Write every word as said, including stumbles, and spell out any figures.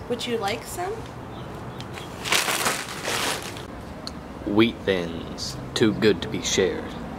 Would you like some? Wheat thins, too good to be shared.